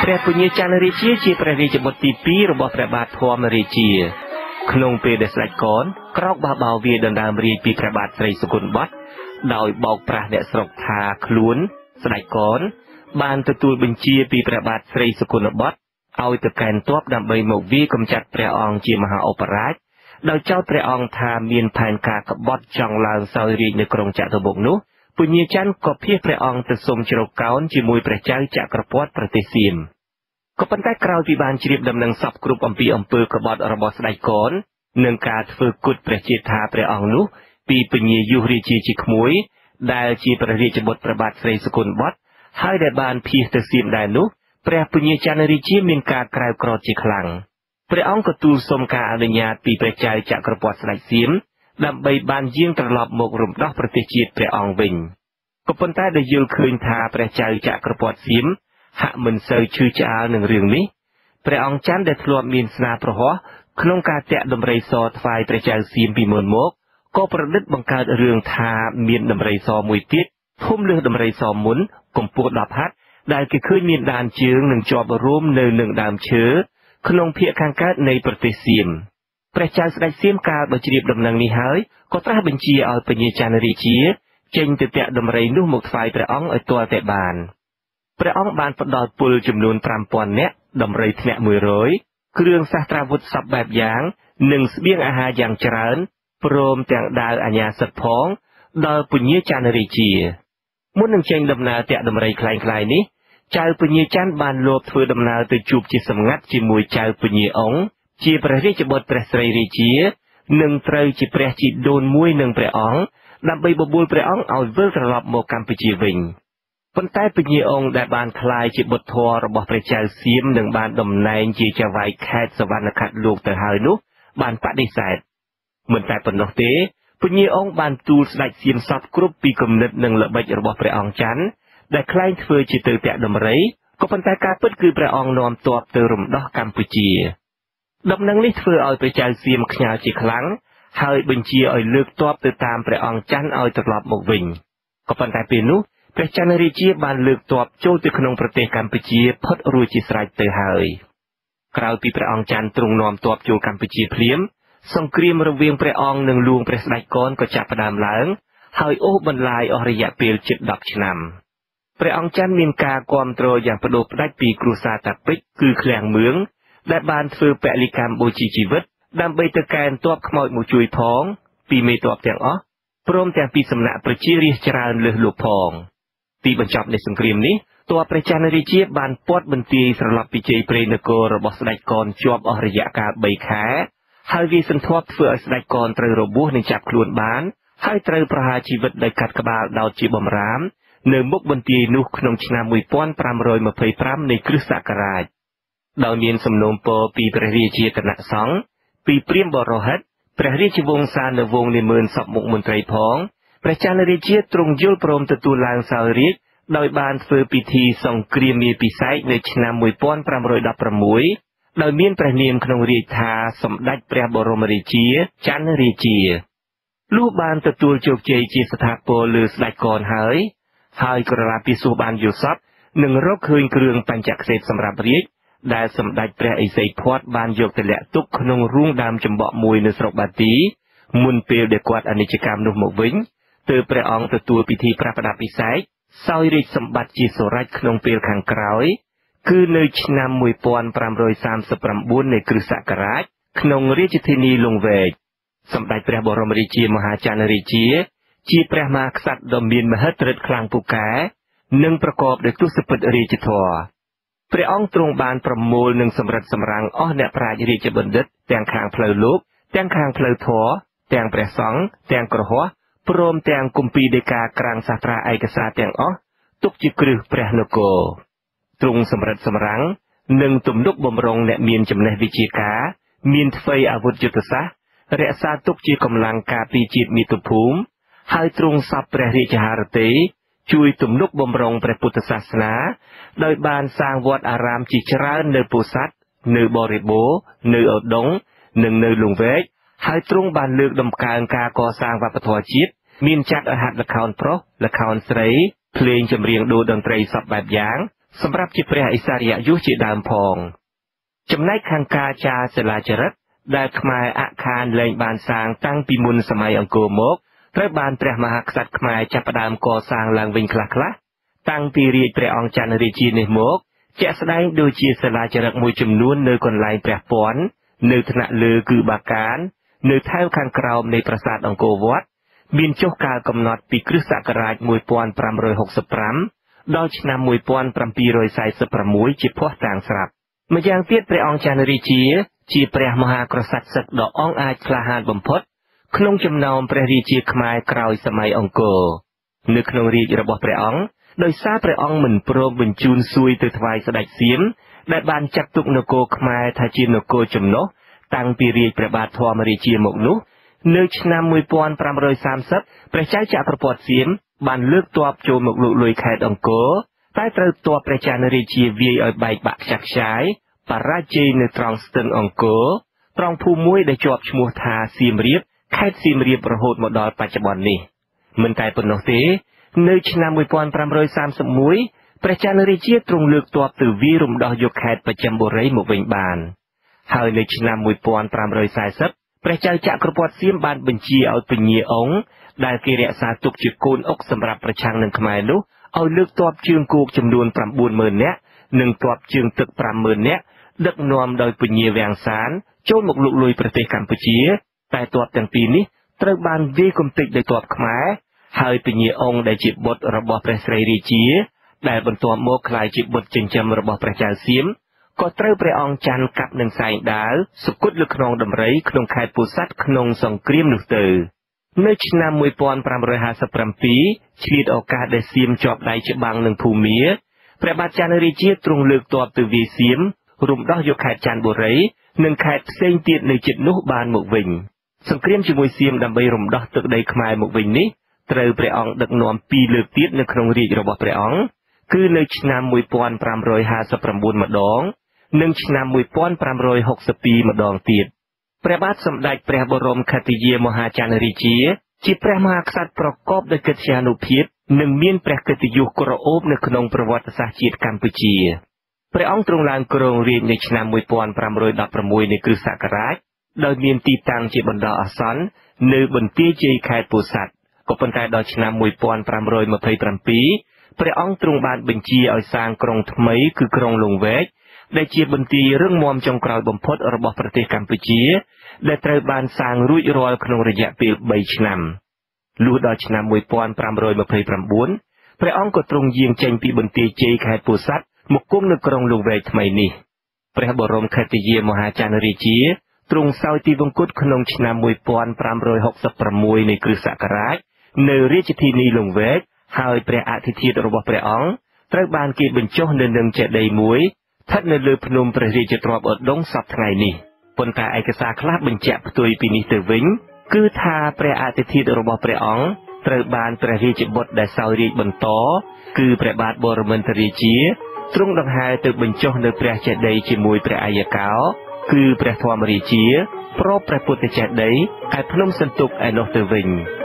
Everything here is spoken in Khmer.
ព្រះពញាច័ន្ទរាជាព្រះរាជបុត្រទី2របស់ព្រះបាទធម្មរាជាក្នុងពេលដែលស្ដេចកនក្រោកបះបោវាដណ្ដើមរាជពីព្រះបាទស្រីសុគន្ធបុត្រដោយបោកប្រាស់អ្នកស្រុកថាខ្លួនស្ដេចកនបានទទួលបញ្ជាពីព្រះបាទស្រីសុគន្ធបុត្រឲ្យទៅកេណ្ឌទ័ពដើម្បីមកវាយកម្ចាត់ព្រះអង្គជាមហាឧបរាជដោយចោទព្រះអង្គថាមានផែនការក្បត់ចង់ឡើងសោយរាជនៅក្រុងចតុមុខនោះពញាច័ន្ទក៏ភៀសព្រះអង្គទៅសុំជ្រកកោនជាមួយព្រះចៅចក្រពត្តិប្រទេសសៀមក៏ប៉ុន្តែក្រោយពីបានជ្រាបដំណឹងសពគ្រប់អំពីអំពើក្បត់របស់ស្ដេចកននិងការធ្វើគុតព្រះជាថាព្រះអង្គនោះពីពញាយុះរាជាជាក្មួយដែលជាព្រះរាជបុត្រព្រះបាទស្រីសុគន្ធបុត្រហើយដែលបានភៀសទៅសៀមដែរនោះព្រះពញាច័ន្ទរាជាមានការក្រែវក្រោធជាខ្លាំងព្រះអង្គក៏ទូលសុំការអនុញ្ញាតពីព្រះចៅចក្រពត្តិស្ដេចសៀមដើម្បីបានយាងត្រឡប់មករំដោះប្រទេសជាតិព្រះអង្គវិញក៏ប៉ុន្តែដែលយល់ឃើញថាព្រះចៅចក្រពត្តិសៀមហាក់មិនសូវឈឺឆ្អាលនឹងរឿងនេះព្រះអង្គច័ន្ទដែលធ្លាប់មានស្នាប្រហោះក្នុងការតាក់ដំរីសថ្វាយព្រះចៅសៀមពីមុនមកក៏ប្រឌិតបង្កើតរឿងថាមានដំរីសមួយទៀតធំលើសដំរីសមុនកម្ពស់10ហត្ថដែលគេឃើញមានដានជើងនិងជាប់រួមនៅនឹងដើមឈើក្នុងភាគខាងកើតនៃប្រទេសសៀមព្រះចៅស្ដេចសៀមកាលបើជ្រាបដំណឹងនេះហើយក៏ត្រាស់បញ្ជាឲ្យពញាច័ន្ទរាជាចេញទៅតាក់ដំរីនោះមកថ្វាយព្រះអង្គឲ្យទាល់តែបានព្រះអង្គបានផ្ដល់ពលចំនួន 5000 នាក់ដំរីធ្នាក់100គ្រឿងសស្ត្រាវុធសពបែបយ៉ាងនិងស្បៀងអាហារយ៉ាងច្រើនព្រមទាំងដាវអាញាសិទ្ធផងដល់ពញាច័ន្ទរាជាមុននឹងចេញដំណើរតាក់ដំរីคล้ายៗនេះចៅពញាច័ន្ទបានលបធ្វើដំណើរទៅជួបជាសម្ងាត់ជាមួយចៅពញាអង្គជាព្រះរាជបុត្រព្រះស្រីរាជានិងត្រូវជាព្រះជីដូនមួយនឹងព្រះអង្គដើម្បីបបួលព្រះអង្គឲ្យវិលត្រឡប់មកកម្ពុជាវិញប៉ុន្តែពញាអង្គដែលបានក្លាយជាបុត្រធម៌របស់ព្រះចៅសៀមនិងបានតំណែងជាចៅហ្វាយខេត្តសវណ្ណខេត្តលោកទៅហើយនោះបានបដិសេធមិនតែប៉ុណ្ណោះទេពញាអង្គបានទូលស្ដេចសៀមសពគ្រប់ពីគំនិតនិងល្បិចរបស់ព្រះអង្គច័ន្ទដែលក្លែងធ្វើជាទៅតាក់ដំរីក៏ប៉ុន្តែការពិតគឺព្រះអង្គនាំទ័ពទៅរំដោះកម្ពុជាដំណឹងនេះធ្វើឲ្យព្រះចៅសៀមខ្ញាល់ជាខ្លាំងហើយបញ្ជាឲ្យលើកទ័ពទៅតាមព្រះអង្គច័ន្ទឲ្យត្រឡប់មកវិញក៏ប៉ុន្តែពេលនោះព្រះច័ន្ទរាជាបានលើកទ័ពចូលទៅក្នុងប្រទេសកម្ពុជាផុតរួចជាស្រេចទៅហើយក្រោយពីព្រះអង្គច័ន្ទទ្រង់នាំទ័ពចូលកម្ពុជាភ្លាមសង្គ្រាមរវាងព្រះអង្គនិងលួងព្រះស្ដេចកនក៏ចាប់ផ្ដើមឡើងហើយអូសបន្លាយអស់រយៈពេលជិត10ឆ្នាំព្រះអង្គច័ន្ទមានការគាំទ្រយ៉ាងផ្ដួលផ្ដាច់ពីគ្រួសារតាពេជ្រគឺឃ្លាំងមឿងដែលបានធ្វើពលិកម្មបូជាជីវិតដើម្បីទៅកេណ្ឌទ័ពខ្មោចមកជួយផងពីមេទ័ពទាំងអស់ព្រមទាំងពីសំណាក់ប្រជារាស្ត្រច្រើនលើសលប់ផងទីបញ្ចប់នៃសង្គ្រាមនេះទ័ពព្រះច័ន្ទរាជាបានពាត់បន្ទាយស្រឡប់ពីជ័យព្រៃនគររបស់ស្ដេចកនជាប់អស់រយៈកាល3ខែហើយវាសន្ធប់ធ្វើឲ្យស្ដេចកនត្រូវរបួសនិងចាប់ខ្លួនបានហើយត្រូវប្រហារជីវិតដោយកាត់ក្បាលដោតជាបំរាមនៅមុខបន្ទាយនោះក្នុងឆ្នាំ1525នៃគ្រិស្តសករាជដោយមានសំណូមពរពីព្រះរាជាគណៈសង្ឃពីព្រាហ្មណ៍បរោហិតព្រះរាជវង្សានុវង្សនិមឺនសពមុខមន្ត្រីផងព្រះច័ន្ទរាជាទ្រង់យល់ព្រមទទួលឡើងសោយរាជដោយបានធ្វើពិធីសង្គ្រាមមាពិសែកនៅឆ្នាំ1516ដោយមានព្រះនាមក្នុងរាជថាសម្ដេចព្រះបរមរាជាច័ន្ទរាជាលុះបានទទួលជោគជ័យជាស្ថាពរលើស្ដេចកនហើយក្រឡាពិសុបានយល់សពនិងរកឃើញគ្រឿងបញ្ចក្សេពសម្រាប់រាជដែលសម្ដេចព្រះឥសីភ័តបានយកទៅលាក់ទុកក្នុងរូងដើមចំបក់មួយនៅស្រុកបាទីមុនពេលដែលគាត់អនិច្ចកម្មនោះមកវិញទើបព្រះអង្គទទួលពិធីប្រដាប់ពិសែកសោយរាជសម្បត្តិជាសូរ្យក្នុងពេលខាងក្រោយគឺនៅឆ្នាំ1539នៃគ្រិស្តសករាជក្នុងរាជធានីលង្វែកសម្ដេចព្រះបរមរាជាមហាច័ន្ទរាជាព្រះមហាក្សត្រដ៏មានមហិទ្ធិឫទ្ធិខ្លាំងពូកែនិងប្រកបដោយទសពិធរាជធម៌ព្រះអង្គទ្រង់បានប្រមូលនិងសម្រិតសម្រាំងអស់អ្នកប្រាជ្ញរាជបណ្ឌិតទាំងខាងផ្លូវលោកទាំងខាងផ្លូវធម៌ទាំងព្រះសង្ឃទាំងក្រហមព្រមទាំងគម្ពីរដីកាក្រាំងសាស្ត្រាឯកសារទាំងអស់ទុកជាគ្រឹះព្រះនគរទ្រង់សម្រិតសម្រាំងនិងទំនុកបម្រុងអ្នកមានចំណេះវិជ្ជាការមានថ្វីអាវុធយុទ្ធសាស្ត្ររក្សាទុកជាកម្លាំងការពារជាតិមាតុភូមិហើយទ្រង់សពព្រះរាជហឫទ័យជួយទំនុកបម្រុងព្រះពុទ្ធសាសនាដោយបានសាងវត្តអារាមជាច្រើននៅពោធិ៍សាត់នៅបរិបូរណ៍នៅឧដុង្គនិងនៅលង្វែកហើយទ្រង់បានលើកដំកើងការកសាងវប្បធម៌ជាតិមានចាត់ឲ្យហាត់ល្ខោនប្រុសល្ខោនស្រីភ្លេងចម្រៀងតន្ត្រីសពបែបយ៉ាងសម្រាប់ជាព្រះឥសរិយយុសជាដើមផងចំណែកខាងការចាសិលាចារិតដែលខ្មែរអខានលែងបានសាងតាំងពីមុនសម័យអង្គរមកត្រូវបានព្រះមហាក្សត្រខ្មែរចាប់ផ្ដើមកសាងឡើងវិញខ្លះៗតាំងពីរាជព្រះអង្គចន្ទរាជានេះមកជាក់ស្ដែងដូចជាសិលាចារឹកមួយចំនួននៅកន្លែងព្រះពាន់នៅថ្នាក់លើគឺបាកាននៅថែវខាងក្រោមនៃប្រាសាទអង្គរវត្តមានចុះកាលកំណត់ពីគ្រិស្តសករាជ1565ដល់ឆ្នាំ1746ជាភ័ស្តុតាងស្រាប់ម្យ៉ាងទៀតព្រះអង្គចន្ទរាជាព្រះមហាក្សត្រសឹកដ៏អង់អាចក្លាហានបំផុតក្នុងចំណោមព្រះរាជាខ្មែរក្រោយសម័យអង្គរនៅក្នុងរាជរបស់ព្រះអង្គដោយសារព្រះអង្គមិនព្រមបញ្ជូនសួយទៅថ្វាយស្ដេចសៀមដែលបានចាត់ទុកនគរខ្មែរថាជានគរចំណុះតាំងពីរាជព្រះបាទធម្មរាជាមកនោះនៅឆ្នាំ1530ព្រះចៅចក្រពត្តិសៀមបានលើកទ័ពចូលមកលុកលុយខេត្តអង្គរតែត្រូវទ័ពព្រះចន្ទរាជាវាយឲ្យបែកបាក់ខ្ចាត់ខ្ចាយបរាជ័យនៅត្រង់ស្ទឹងអង្គរត្រង់ភូមិមួយដែលជាប់ឈ្មោះថាសៀមរាបខេត្តសៀមរាបរហូតមកដល់បច្ចុប្បន្ននេះមិនតែប៉ុណ្ណោះទេនៅឆ្នាំ1531ព្រះចន្ទរាជាទ្រង់លើកទ័ពទៅវាយរំដោះយកខេត្តបស្ចិមបុរីមកវិញបានហើយនៅឆ្នាំ1540ព្រះចៅចក្រពត្តិសៀមបានបញ្ជាឲ្យពញាអង្គដែលគេរក្សាទុកជាកូនអុកសម្រាប់ប្រឆាំងនឹងខ្មែរនោះឲ្យលើកទ័ពជើងគោកចំនួន 90000 នាក់និងទ័ពជើងទឹក 50000 នាក់ដឹកនាំដោយពញាវាំងសានចូលមកលុកលុយប្រទេសកម្ពុជាតែទ័ពទាំងពីរនេះត្រូវបានវាយគំទេចដោយទ័ពខ្មែរហើយពញាអង្គដែលជាបុត្ររបស់ព្រះស្រីរាជាដែលបន្ទាប់មកក្លាយជាបុត្រចិញ្ចឹមរបស់ព្រះចៅសៀមក៏ត្រូវព្រះអង្គច័ន្ទកាប់នឹងសែងដាវសុគតលើខ្នងដំរីក្នុងខេត្តពោធិ៍សាត់ក្នុងសង្គ្រាមនោះទៅនៅឆ្នាំ1557ឆ្លៀតឱកាសដែលសៀមជាប់ដៃច្បាំងនឹងភូមាព្រះបាទចន្ទរាជាទ្រង់លើកទ័ពទៅវាយសៀមរំដោះយកខេត្តចន្ទបុរីនិងខេត្តផ្សេងទៀតនៅជិតនោះបានមកវិញសង្គ្រាមជាមួយសៀមដើម្បីរំដោះទឹកដីខ្មែរមកវិញនេះត្រូវព្រះអង្គដឹកនាំ2លើកទៀតនៅក្នុងរាជរបស់ព្រះអង្គគឺនៅឆ្នាំ1559ម្ដងនិងឆ្នាំ1562ម្ដងទៀតព្រះបាទសម្ដេចព្រះបរមខត្តិយាមហាចន្ទរាជាព្រះមហាក្សត្រប្រកបដោយកិត្យានុភាពនិងមានព្រះកិត្តិយសក្រអូបនៅក្នុងប្រវត្តិសាស្ត្រជាតិកម្ពុជាព្រះអង្គទ្រង់ឡើងគ្រងរាជ្យនៅឆ្នាំ1516នៃគ្រិស្តសករាជដោយមានទីតាំងជាបណ្ដោះអាសន្ននៅបន្ទាយជ័យខេត្តពោធិ៍សាត់ក៏ប៉ុន្តែដល់ឆ្នាំ1527ព្រះអង្គទ្រង់បានបញ្ជាឲ្យសាងក្រុងថ្មីគឺក្រុងលង្វែកដែលជាបន្ទាយរឹងមាំចុងក្រោយបំផុតរបស់ប្រទេសកម្ពុជាដែលត្រូវបានសាងរួចរាល់ក្នុងរយៈពេល3ឆ្នាំលុះដល់ឆ្នាំ1529ព្រះអង្គក៏ទ្រង់យាងចេញពីបន្ទាយជ័យខេត្តពោធិ៍សាត់មកគង់នៅក្រុងលង្វែកថ្មីនេះព្រះបរមខត្តិយាមហាចន្ទរាជាទ្រង់សោយទីវង្គតក្នុងឆ្នាំ1566នៃគ្រិស្តសករាជនៅរាជធានីលង្វែកហើយព្រះអធិធាតុរបស់ព្រះអង្គត្រូវបានគេបញ្ចុះនៅនឹងចេតិយមួយស្ថិតនៅលើភ្នំព្រះរាជទ្រព្យឧដុង្គសប្តាហ៍ថ្ងៃនេះប៉ុន្តែឯកសារខ្លះបញ្ជាក់ផ្ទុយពីនេះទៅវិញគឺថាព្រះអធិធាតុរបស់ព្រះអង្គត្រូវបានព្រះរាជបុត្រដែលសោយរាជបន្តគឺព្រះបាទបរមិន្ទរាជាទ្រង់ដង្ហែទៅបញ្ចុះនៅព្រះចេតិយជាមួយព្រះអាយកោគឺព្រះធម្មរាជាប្រព្រះពុទ្ធចេតិយឯភ្នំសន្ទុកឯនោះទៅវិញ